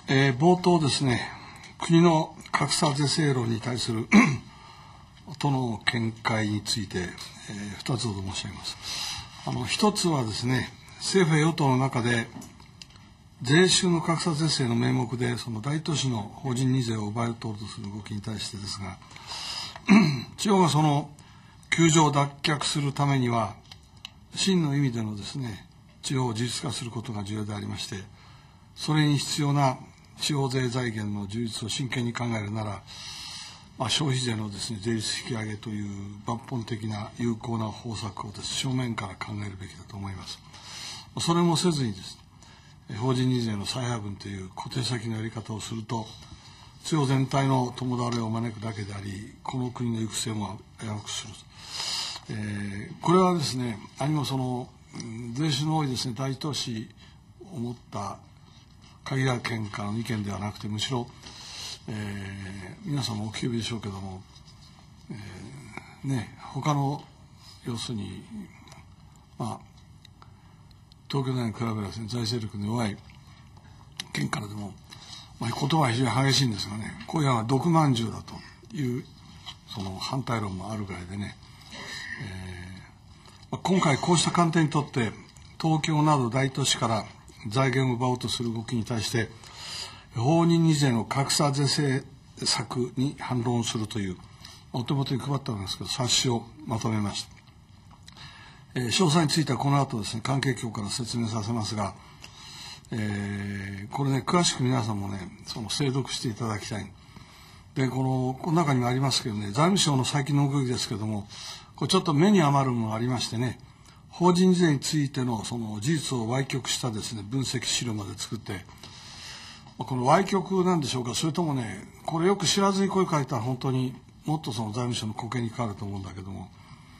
冒頭ですね、国の格差是正論に対する都の見解について、2つほど申し上げます。1つはですね、政府や与党の中で税収の格差是正の名目でその大都市の法人二税を奪い取ろうとする動きに対してですが地方がその窮状を脱却するためには真の意味でのですね地方を自立化することが重要でありまして、それに必要な地方税財源の充実を真剣に考えるなら、消費税のですね税率引き上げという抜本的な有効な方策を正面から考えるべきだと思います。それもせずにですね、法人二税の再配分という固定先のやり方をすると地方全体の共倒れを招くだけであり、この国の行く末も危うくする。これはですね、何もその税収の多いですね大都市を持った限られ県からの意見ではなくて、むしろ、皆さんもお聞きでしょうけども、他の要するに東京大に比べればですね財政力の弱い県からでも、言葉は非常に激しいんですがね、こういうのは毒まんじゅうだというその反対論もあるぐらいでね、今回こうした観点にとって東京など大都市から財源を奪おうとする動きに対して法人二税の格差是正策に反論するというお手元に配ったんですけど冊子をまとめました。詳細についてはこの後ですね関係局から説明させますが、これね詳しく皆さんもねその精読していただきたい。でこの中にもありますけどね、財務省の最近の動きですけども、これちょっと目に余るものがありましてね、法人税についてのその事実を歪曲したですね分析資料まで作って、この歪曲なんでしょうか、それともねこれよく知らずにこういう書いたら本当にもっとその財務省の固形に変わると思うんだけども、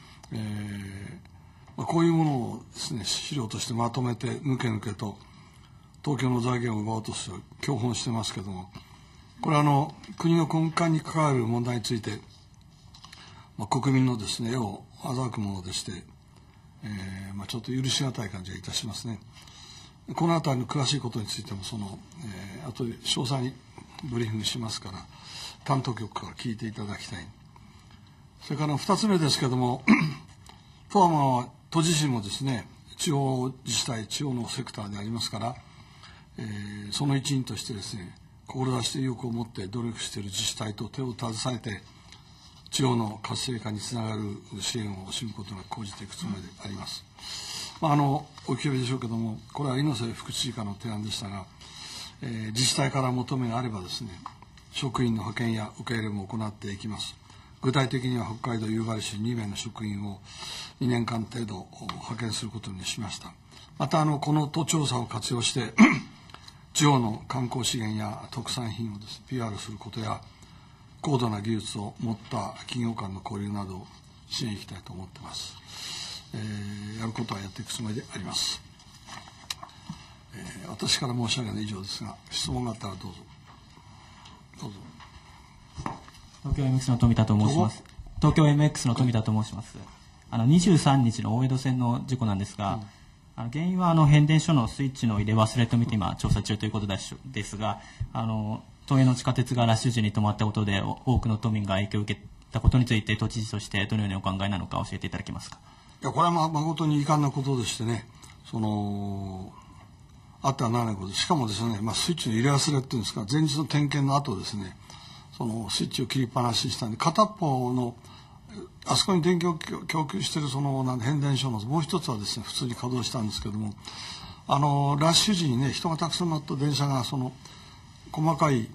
こういうものをですね資料としてまとめてぬけぬけと東京の財源を奪おうとして教本してますけども、これは国の根幹に関わる問題について、国民のですね世を欺くものでして、ちょっと許し難い感じがいたしますね。このあたりの詳しいことについても後で詳細にブリーフィングしますから担当局から聞いていただきたい。それから2つ目ですけども都は都自身もですね地方自治体地方のセクターでありますから、その一員としてですね志して意欲を持って努力している自治体と手を携えて地方の活性化につながる支援を惜しむことなく講じていくつもりであります。お聞きでしょうけども、これは猪瀬副知事からの提案でしたが、自治体から求めがあればですね職員の派遣や受け入れも行っていきます。具体的には北海道夕張市2名の職員を2年間程度派遣することにしました。またこの都調査を活用して地方の観光資源や特産品をです、PR することや高度な技術を持った企業間の交流などを支援していきたいと思っています。やることはやっていくつもりであります。私から申し上げるのは以上ですが、質問があったらどうぞ。どうぞ。 東京 MX の富田と申します。東京 MX の富田と申します。23日の大江戸線の事故なんですが、原因は変電所のスイッチの入れ忘れと見て今調査中ということですが、東映の地下鉄がラッシュ時に止まったことで多くの都民が影響を受けたことについて都知事としてどのようにお考えなのか教えていただけますか。 いやこれは誠に遺憾なことでしてね、あってはならないことで、しかもですね、スイッチの入れ忘れっていうんですか、前日の点検の後ですね、そのスイッチを切りっぱなししたんで、片方のあそこに電気を供給している変電所のもう一つはですね普通に稼働したんですけども、ラッシュ時にね人がたくさん乗った電車が細かい、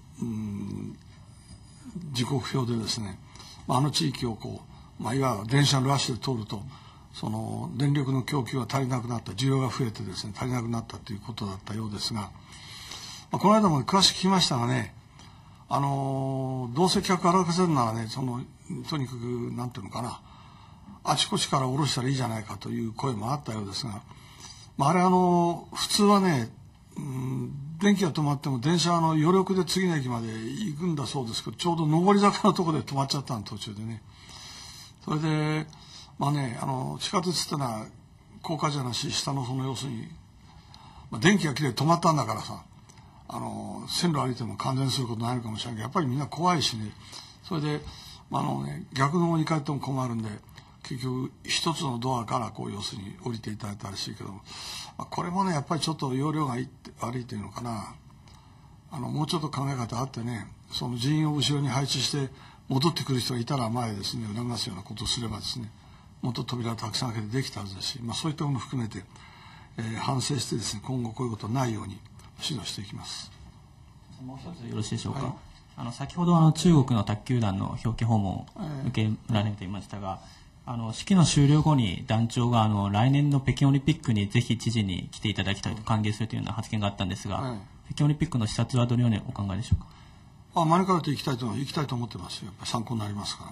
時刻表でですね、地域をいわゆる電車のラッシュで通ると電力の供給が足りなくなった、需要が増えてですね足りなくなったということだったようですが、この間も詳しく聞きましたがね、どうせ客荒らせるならねとにかくなんていうのかな、あちこちから下ろしたらいいじゃないかという声もあったようですが、あれ普通はね、電気が止まっても電車余力で次の駅まで行くんだそうですけど、ちょうど上り坂のところで止まっちゃったの途中でね。それで地下鉄ってのは高架じゃなし下の要するに、電気が切れて止まったんだからさ、 線路歩いても感電することないのかもしれないけど、やっぱりみんな怖いしね、それで、逆の方に帰っても困るんで、結局一つのドアから要するに降りていただいたらしいけども、これもねやっぱりちょっと容量が悪いというのかな、もうちょっと考え方あってね、その人員を後ろに配置して戻ってくる人がいたら前ですね促すようなことをすればですね、もっと扉をたくさん開けてできたはずだし、そういったものを含めて、反省してですね、今後こういうことないように指導していきます。 もう一つよろしいでしょうか。 はい、 先ほど中国の卓球団の表敬訪問を受けられていましたが、式の終了後に団長が来年の北京オリンピックにぜひ知事に来ていただきたいと歓迎するというような発言があったんですが、北京オリンピックの視察はどのようにお考えでしょうか。 招かれて行きたいと思ってますよ。やっぱり参考になりますから。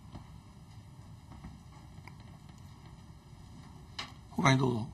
他にどうぞ。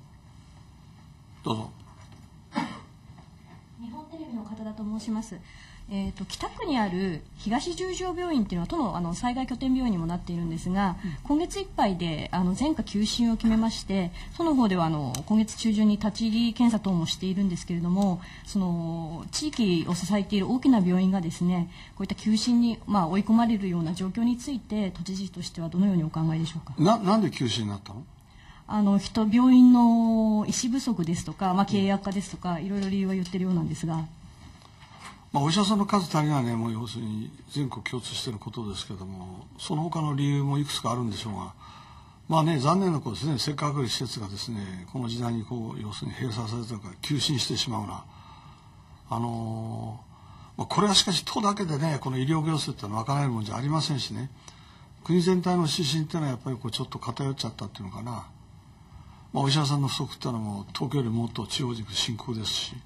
日本テレビの方だと申します。北区にある東十条病院というのは都の災害拠点病院にもなっているんですが、今月いっぱいで全科休診を決めまして、都の方では今月中旬に立ち入り検査等もしているんですけれども、その地域を支えている大きな病院がですね、こういった休診に追い込まれるような状況について都知事としてはどのようにお考えでしょうか。 なんで休診になったの？ 病院の医師不足ですとか、経営悪化ですとか、いろいろ理由は言ってるようなんですが。 お医者さんの数足りないね、もう要するに全国共通していることですけども、その他の理由もいくつかあるんでしょうが、残念なことですね、せっかく施設がですね、この時代に要するに閉鎖されたから休診してしまうな。これはしかし都だけでね、この医療行政ってのは賄えるもんじゃありませんしね、国全体の指針っていうのはやっぱりちょっと偏っちゃったっていうのかな。お医者さんの不足っていうのはもう東京よりもっと地方軸深刻ですし、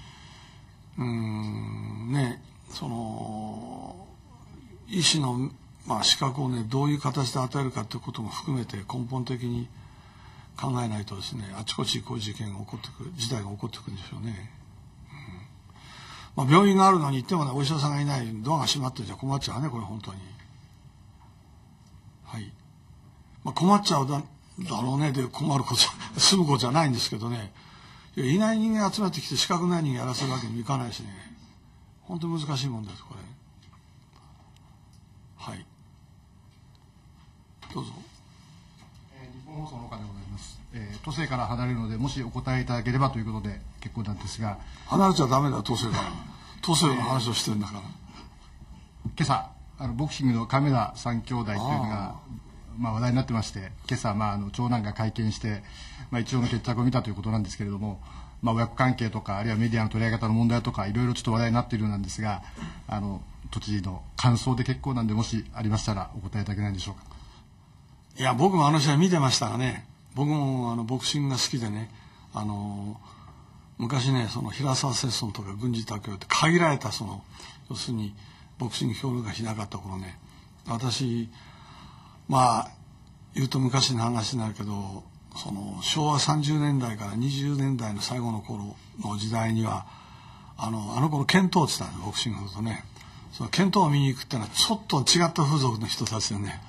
その医師の資格をねどういう形で与えるかということも含めて根本的に考えないとですね、あちこちこういう事件が起こってくる、事態が起こってくるんでしょうね。病院があるのに行ってもね、お医者さんがいない、ドアが閉まってるじゃ困っちゃうね、これ本当に。はい。困っちゃうだろうねで困ること済むことじゃないんですけどね。いない人間集まってきて資格ない人間やらせるわけにもいかないしね、本当に難しいもんですこれ。はい、どうぞ。 日本放送の岡でございます。都政から離れるのでもしお答えいただければということで結構なんですが。 離れちゃダメだよ、都政から。都政の話をしてるんだから。 今朝ボクシングの亀田三兄弟というのが話題になってまして、今朝長男が会見して一応の決着を見たということなんですけれども、親子関係とかあるいはメディアの取り上げ方の問題とかいろいろちょっと話題になっているようなんですが、都知事の感想で結構なんでもしありましたらお答えいただけないでしょうか。 いや僕も試合見てましたがね、僕もボクシングが好きでね、昔ねその平沢節尊とか軍事卓球って限られた要するにボクシング評論がしなかった頃ね、私言うと昔の話になるけど、その昭和30年代から20年代の最後の頃の時代にはあの頃剣闘って言ったんです、ボクシングとね。その剣闘を見に行くっていうのはちょっと違った風俗の人たちでね、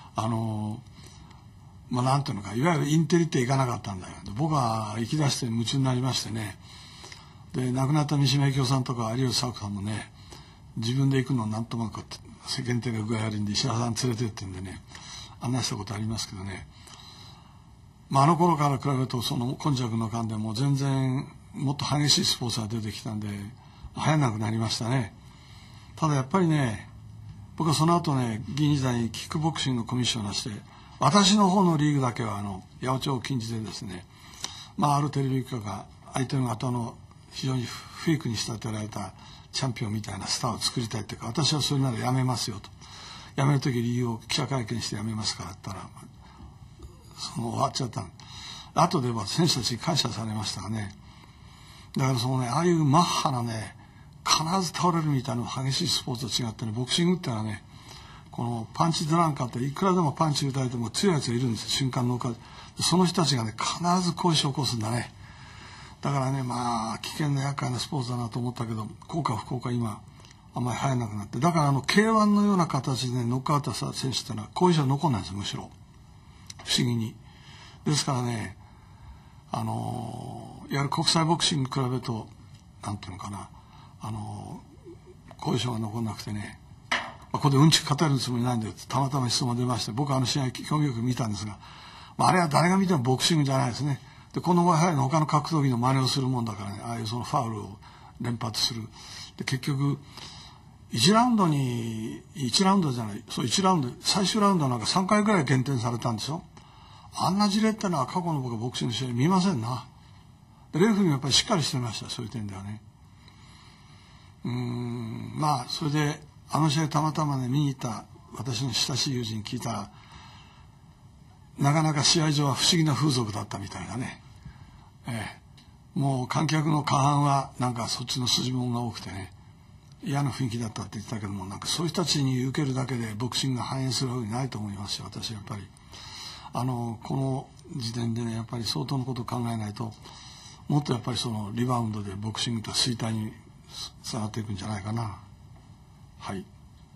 なんていうのか、いわゆるインテリって行かなかったんだよ。僕は行き出して夢中になりましてね、で亡くなった三島由紀夫さんとか有吉佐和子さんもね、自分で行くのなんとなく世間体が具合悪いんで石原さん連れてってんでね案内したことありますけどね、あの頃から比べるとその今昔の間でも全然もっと激しいスポーツが出てきたんで流行らなくなりましたね。ただやっぱりね、僕はその後ね議員時代にキックボクシングのコミッショナーして、私の方のリーグだけは八百長を禁じてですね、あるテレビ局が相手の方の非常にフェイクに仕立てられたチャンピオンみたいなスターを作りたいっていうか、私はそれならやめますよと、やめる時理由を記者会見してやめますからって言ったら終わっちゃったの。後では選手たちに感謝されましたがね。だからああいうマッハなね必ず倒れるみたいな激しいスポーツと違ってね、ボクシングってのはね、このパンチドランカーっていくらでもパンチ打たれても強いやつがいるんですよ、瞬間の岡で。その人たちがね必ず後遺症を起こすんだね。だからね危険な厄介なスポーツだなと思ったけど、効果不効果今あんまり流行らなくなって、だからK1のような形でノックアウトした選手ってのは後遺症残んないんですよ、むしろ不思議に。ですからねいわゆる国際ボクシングに比べるとなんていうのかな、 後遺症が残らなくてね、ここでうんちく語るつもりないんでたまたま質問出まして、僕は試合興味よく見たんですが、あれは誰が見てもボクシングじゃないですね。でこの後やはり他の格闘技の真似をするもんだからね、ああいうそのファウルを連発する。で結局1ラウンドじゃない、そう1ラウンド、最終ラウンドなんか3回ぐらい減点されたんですよ。あんな事例ってのは過去の僕はボクシングの試合見ませんな。でレフェリーもやっぱりしっかりしてました、そういう点ではね。まあそれで試合たまたまね見に行った私の親しい友人に聞いたら、なかなか試合上は不思議な風俗だったみたいなね、もう観客の過半はなんかそっちの筋もんが多くてね、嫌な雰囲気だったって言ってたけども、なんかそういう人たちに受けるだけでボクシングが反映するわけにないと思いますし、私はやっぱりこの時点でねやっぱり相当のことを考えないと、もっとやっぱりそのリバウンドでボクシングと衰退につながっていくんじゃないかな。はい、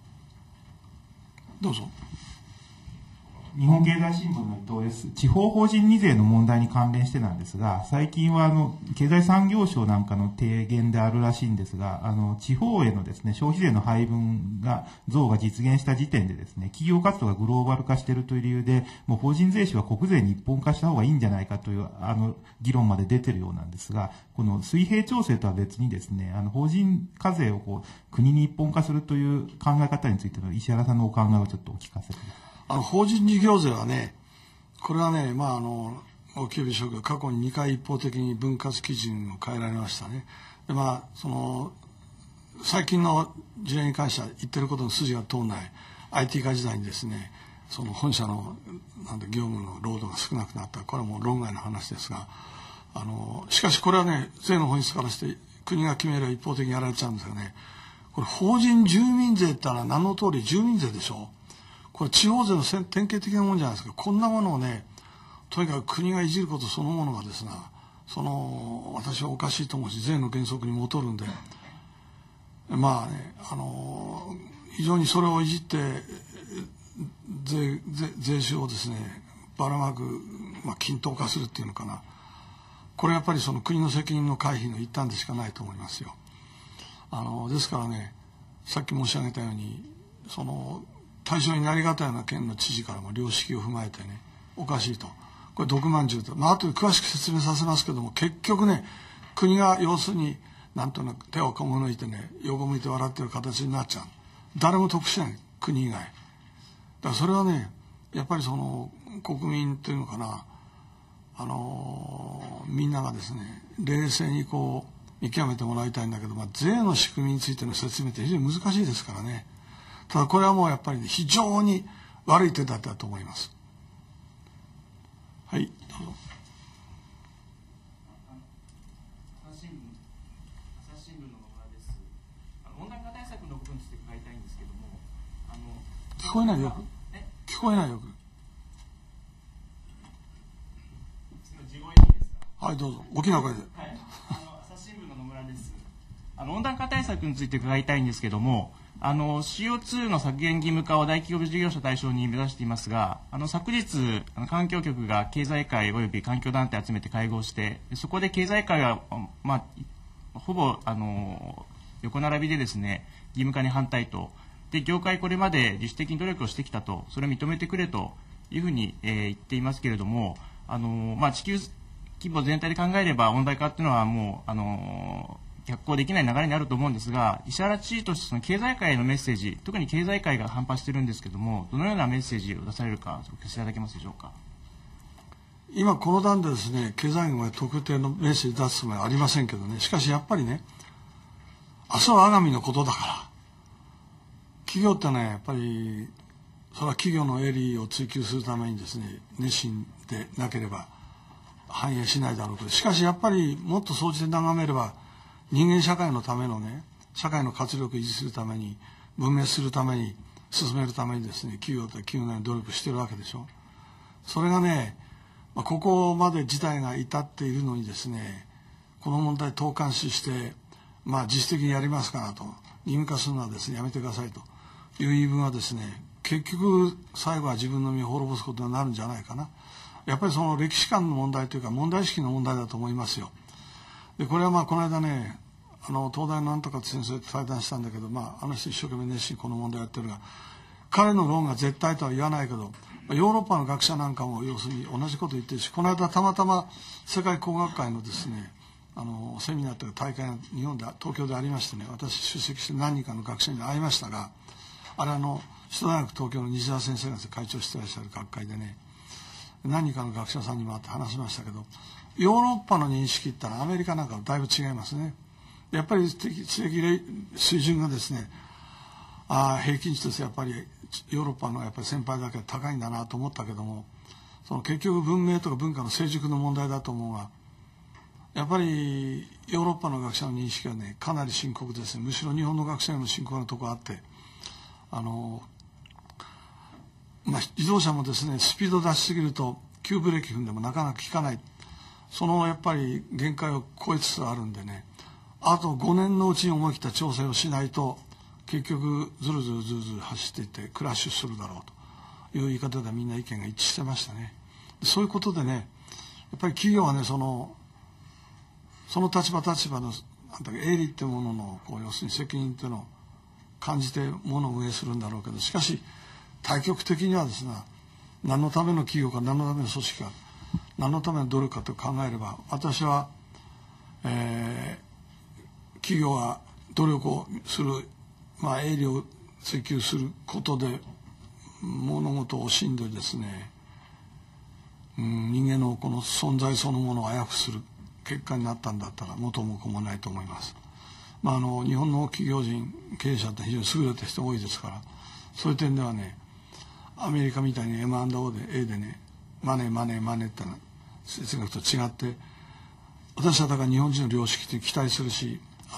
どうぞ。 日本経済新聞の伊藤です。地方法人二税の問題に関連してなんですが、最近は経済産業省なんかの提言であるらしいんですが、地方へのですね、消費税の配分増が実現した時点でですね、企業活動がグローバル化しているという理由で、もう法人税収は国税に一本化した方がいいんじゃないかという、議論まで出てるようなんですが、この水平調整とは別にですね、法人課税を国に一本化するという考え方についての石原さんのお考えをちょっとお聞かせください。 法人事業税はね、これはね、大きいでしょうけど、過去に2回一方的に分割基準を変えられましたね。で最近の事例に関しては言ってることの筋が通らない IT 化時代にですね、その本社の業務の労働が少なくなった、これはもう論外の話ですが、しかしこれはね、税の本質からして国が決めれば一方的にやられちゃうんですよね。これ法人住民税ってのは何の通り住民税でしょ。これ地方税の典型的なもんじゃないですか。こんなものをね、とにかく国がいじることそのものがですね、私はおかしいと思うし、税の原則に戻るんで、非常にそれをいじって税収をですねばらまく、均等化するっていうのかな。これはやっぱりその国の責任の回避の一端でしかないと思いますよ。ですからね、さっき申し上げたように対象になりがたいような県の知事からも良識を踏まえてね、おかしいと、これ毒まんじゅうと、後で詳しく説明させますけども、結局ね、国が要するになんとなく手をこむ抜いてね、横向いて笑ってる形になっちゃう。誰も得しない、国以外。だからそれはね、やっぱり国民っていうのかな、みんながですね冷静に見極めてもらいたいんだけど、税の仕組みについての説明って非常に難しいですからね。ただこれはもうやっぱり、ね、非常に悪い手だったと思います。はい、どうぞ。 朝日新聞の野村です。温暖化対策の部分について伺いたいんですけども、 聞こえないよく。聞こえないよく。はい、どうぞ。大きな声で。 はい、朝日新聞の野村です。温暖化対策について伺いたいんですけども、CO2 の削減義務化を大企業事業者対象に目指していますが、昨日環境局が経済界および環境団体を集めて会合して、そこで経済界は、ほぼ横並びでですね、義務化に反対と、で業界これまで自主的に努力をしてきたと、それを認めてくれというふうに、言っていますけれども、地球規模全体で考えれば温暖化というのはもう逆行できない流れにあると思うんですが、石原知事として経済界へのメッセージ、特に経済界が反発しているんですけれども、どのようなメッセージを出されるかお聞かせいただけますでしょうか。 今この段でですね、経済界特定のメッセージ出すつもりはありませんけどね、しかしやっぱりね、明日は我が身のことだから、企業ってね、やっぱりそれは企業の営利を追求するためにですね、熱心でなければ反映しないだろうと。しかしやっぱりもっと総じて眺めれば、人間社会のためのね、社会の活力を維持するために、分裂するために、進めるためにですね、企業と企業なりに努力してるわけでしょ。それがね、ここまで事態が至っているのにですね、この問題を統括視して、自主的にやりますからと、義務化するのはですね、やめてくださいという言い分はですね、結局最後は自分の身を滅ぼすことになるんじゃないかな。やっぱりその歴史観の問題というか問題意識の問題だと思いますよ。でこれはこの間ね、 東大のなんとかって先生と対談したんだけど、あの人一生懸命熱心にこの問題やってるが、彼の論が絶対とは言わないけど、ヨーロッパの学者なんかも要するに同じこと言ってるし、この間たまたま世界工学会のですね、セミナーという大会が東京でありましてね、私出席して何人かの学者に会いましたが、あれ首都大学東京の西田先生が会長してらっしゃる学会でね、何人かの学者さんにも会って話しましたけど、ヨーロッパの認識ってのはアメリカなんかとだいぶ違いますね。やっぱり知的水準がですね、平均値としてやっぱりヨーロッパのやっぱり先輩だけは高いんだなと思ったけども、その結局文明とか文化の成熟の問題だと思うが、やっぱりヨーロッパの学者の認識はね、かなり深刻ですね。むしろ日本の学者よりも深刻なところがあって、自動車もですね、スピード出しすぎると急ブレーキ踏んでもなかなか効かない、そのやっぱり限界を超えつつあるんでね、あと5年のうちに思い切った調整をしないと結局ずるずる走っていってクラッシュするだろうという言い方でみんな意見が一致してましたね。そういうことでね、やっぱり企業はね、その立場の営利っていうものの要するに責任っていうのを感じてものを運営するんだろうけど、しかし対極的にはですね、何のための企業か何のための組織か何のための努力かと考えれば、私は、企業は努力をする、営利を追求することで物事を惜しんでですね、人間のこの存在そのものを危うくする結果になったんだったら元も子もないと思います。日本の企業人経営者って非常に優れた人多いですから、そういう点ではね、アメリカみたいに M&O で A でね、マネーってのは哲学と違って、私はだから日本人の良識に期待するし、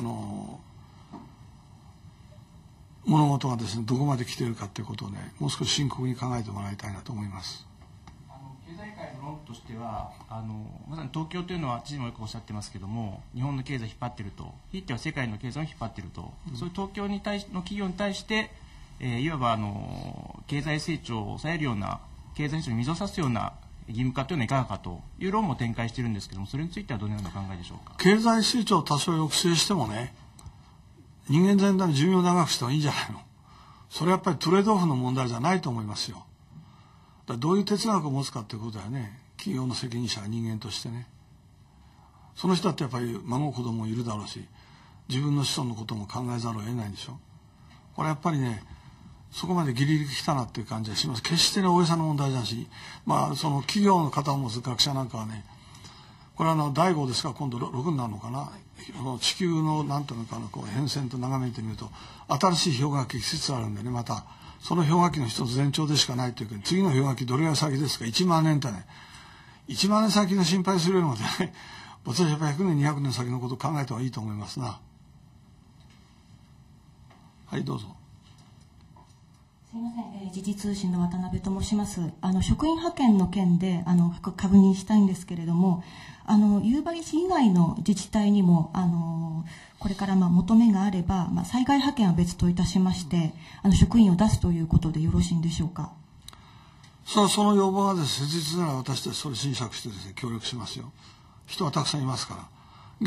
物事がですね、どこまで来ているかということをね、もう少し深刻に考えてもらいたいなと思います。 経済界の論としては、まさに東京というのは知事もよくおっしゃってますけども、日本の経済を引っ張っていると、ひいては世界の経済を引っ張っていると、そういう東京の企業に対して、いわば経済成長を抑えるような、経済成長に水を差すような義務化というのはいかがかという論も展開しているんですけども、それについてはどのような考えでしょうか。 経済成長を多少抑制してもね、人間全体の寿命を長くしてもいいんじゃないの。それはやっぱりトレードオフの問題じゃないと思いますよ。だからどういう哲学を持つかということだよね。企業の責任者が人間としてね。その人だってやっぱり孫子供もいるだろうし、自分の子孫のことも考えざるを得ないんでしょ。これやっぱりね、そこまでギリギリ来たなっていう感じがします。決してね、大げさな問題じゃし、その企業の方を持つ学者なんかはね、これは第5ですが今度6になるのかな、地球のなんていうのかな、変遷と眺めてみると新しい氷河期季節あるんでね、またその氷河期の一つ前兆でしかないというか、次の氷河期どれぐらい先ですか。1万年ってね、1万年先の心配するよりもね、私はやっぱり100年200年先のことを考えた方がいいと思いますな。はい、どうぞ。 すみません、時事通信の渡辺と申します。職員派遣の件で確認したいんですけれども、夕張市以外の自治体にもこれから求めがあれば、災害派遣は別といたしまして職員を出すということでよろしいんでしょうか。 その要望がですね、切実なら私たちそれ侵釈してですね、協力しますよ。人はたくさんいますから。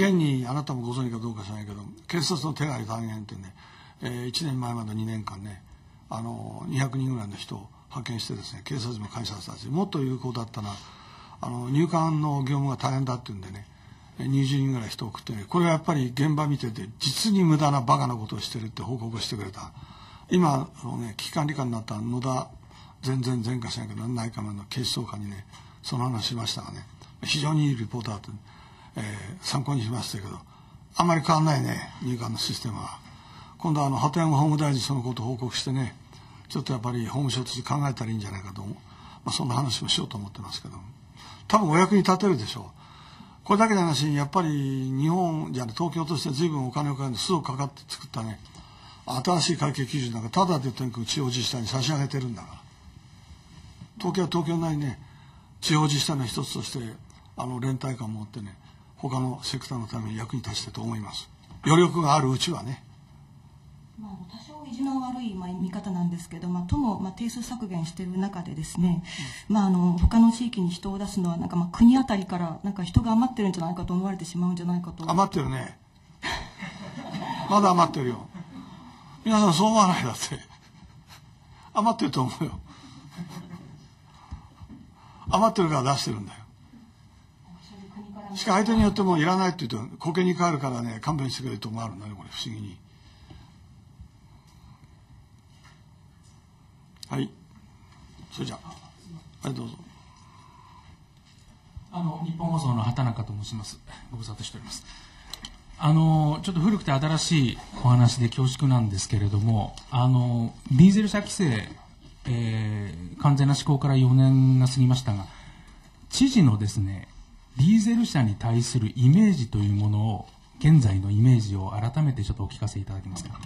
現にあなたもご存知かどうか知らないけど、警察の手配大変ってね、1年前まで2年間ね、200人ぐらいの人を派遣してですね、警察も会社たちもっと有効だったな、入管の業務が大変だっていうんでね、20人ぐらい人を送ってね、これはやっぱり現場見てて実に無駄なバカなことをしてるって報告をしてくれた。今危機管理官になった野田前科しないけど内閣の警視総監にね、その話しましたがね、非常にいいリポーターと、参考にしましたけど、あんまり変わんないね、入管のシステムは。今度鳩山法務大臣そのことを報告してね、ちょっとやっぱり法務省として考えたらいいんじゃないかと、そんな話もしようと思ってますけど、多分お役に立てるでしょう。これだけの話にやっぱり日本じゃね、東京として随分お金をかけてすぐかかって作ったね、新しい会計基準なんかただでとにかく地方自治体に差し上げてるんだから、東京は東京なりにね、地方自治体の一つとして連帯感を持ってね、他のセクターのために役に立ちたいと思います。余力があるうちはね。 多少意地の悪い見方なんですけど、都も定数削減している中でですね、他の地域に人を出すのは国あたりから人が余ってるんじゃないかと思われてしまうんじゃないかと。 余ってるね。 まだ余ってるよ。皆さんそう思わない？だって余ってると思うよ。余ってるから出してるんだよ。しかし相手によってもいらないって言うと苔に変わるからね、勘弁してくれるとこもあるんだね、これ不思議に。はい、それじゃあ、はい、どうぞ。 日本放送の畑中と申します。ご無沙汰しております。ちょっと古くて新しいお話で恐縮なんですけれども、ディーゼル車規制、完全な施行から4年が過ぎましたが、知事のですね、ディーゼル車に対するイメージというものを、現在のイメージを改めてちょっとお聞かせいただけますか。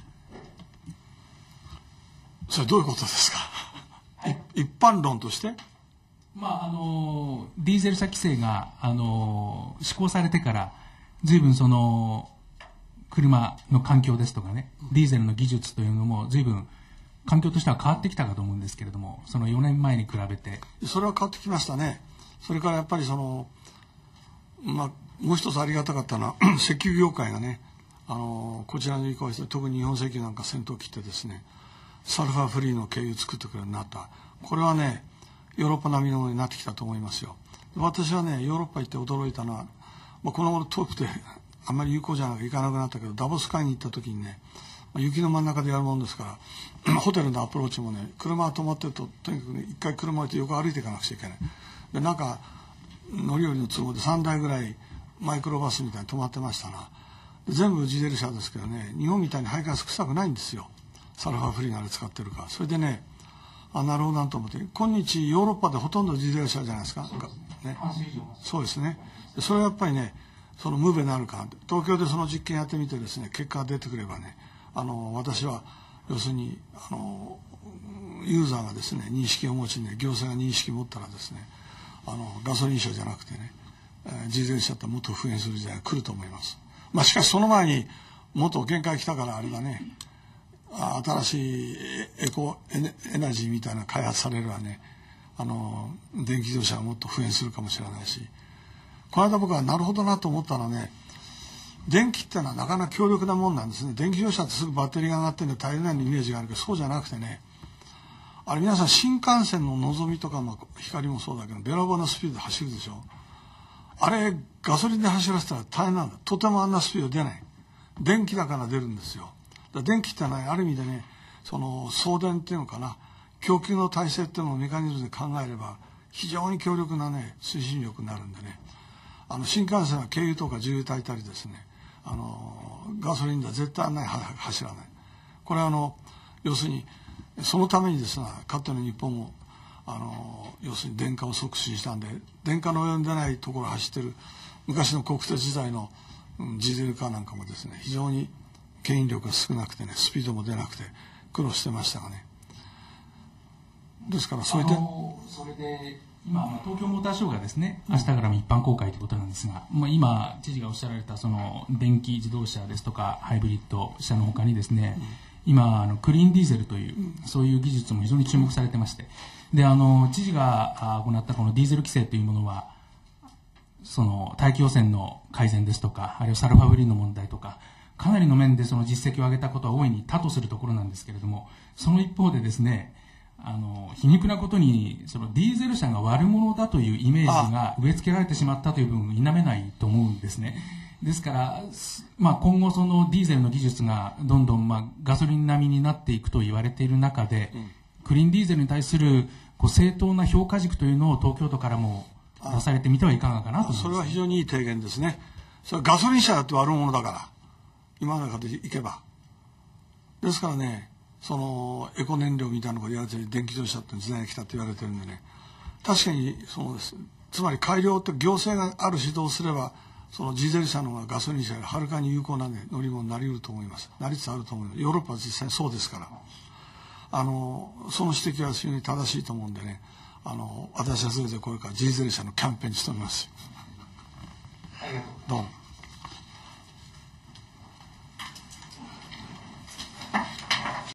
それどういうことですか。一般論として、 ディーゼル車規制が、施行されてから随分その車の環境ですとかね、ディーゼルの技術というのも随分環境としては変わってきたかと思うんですけれども、その4年前に比べて。 それは変わってきましたね。それからやっぱりもう一つありがたかったのは石油業界がね、こちらに移行して、特に日本石油なんか先頭を切ってですね、サルファーフリーの軽油を作ってくれるようになった。これはね、ヨーロッパ並みのものになってきたと思いますよ。私はね、ヨーロッパ行って驚いたのは、この頃遠くてあんまり有効じゃなくて行かなくなったけど、ダボス会に行った時にね、雪の真ん中でやるもんですからホテルのアプローチもね、車が止まってるととにかくね、一回車を置いて横歩いていかなくちゃいけない。でなんか乗り降りの都合で3台ぐらいマイクロバスみたいに止まってましたな。全部ディーゼル車ですけどね、日本みたいに排ガス臭くないんですよ。サルファーフリーのあれ使ってるから。それでね、なるほどなと思って、今日ヨーロッパでほとんどディーゼル車じゃないですか。ね、そうですね。それはやっぱりね、そのムベになるかな。東京でその実験やってみてですね、結果が出てくればね、私は要するにユーザーがですね、認識を持ちね、行政が認識を持ったらですね、ガソリン車じゃなくてね、ディーゼル車ってもっと普遍する時代が来ると思います。しかしその前にもっと限界来たから、あれだね、新しいエナジーみたいな開発されるわね、電気自動車がもっと普遍するかもしれないし、この間僕はなるほどなと思ったのはね、電気ってのはなかなか強力なもんなんですね。電気自動車ってすぐバッテリーが上がってるんで大変なイメージがあるけど、そうじゃなくてね、皆さん新幹線ののぞみとかの光もそうだけど、べらぼうなスピードで走るでしょ。あれガソリンで走らせたら大変なんだ。とてもあんなスピード出ない。電気だから出るんですよ。電気ってのはある意味でね、その送電っていうのかな、供給の体制っていうのをメカニズムで考えれば非常に強力なね、推進力になるんでね、新幹線は軽油とか重油炊いたりですね、ガソリンでは絶対走らない。これは要するにそのためにですね、かつての日本も要するに電化を促進したんで、電化の及んでないところを走ってる昔の国鉄時代のディーゼルカーなんかもですね、非常に牽引力が少なくてね、スピードも出なくて苦労してましたがね。ですからそれで今東京モーターショーがですね、明日からも一般公開ということなんですが、今知事がおっしゃられたその電気自動車ですとかハイブリッド車のほかにですね、今クリーンディーゼルという、そういう技術も非常に注目されてまして、で知事が行ったこのディーゼル規制というものは、その大気汚染の改善ですとか、あるいはサルファーフリーの問題とか、かなりの面でその実績を上げたことは大いに多とするところなんですけれども、その一方でですね、皮肉なことにそのディーゼル車が悪者だというイメージが植え付けられてしまったという部分を否めないと思うんですね。ですから、今後そのディーゼルの技術がどんどんガソリン並みになっていくと言われている中で、クリーンディーゼルに対する正当な評価軸というのを東京都からも出されてみてはいかがかなと思います。 それは非常にいい提言ですね。それはガソリン車だって悪者だから、今の中でいけば。ですからね、そのエコ燃料みたいなことを言われてる電気自動車って時代が来たって言われてるんでね、確かにそうです。つまり改良って行政がある指導をすれば、そのディーゼル車の方がガソリン車よりはるかに有効な、ね、乗り物になり得ると思います。なりつつあると思います。ヨーロッパは実際そうですから、その指摘は非常に正しいと思うんでね、私はそれでこれからディーゼル車のキャンペーンに努めます。どうも。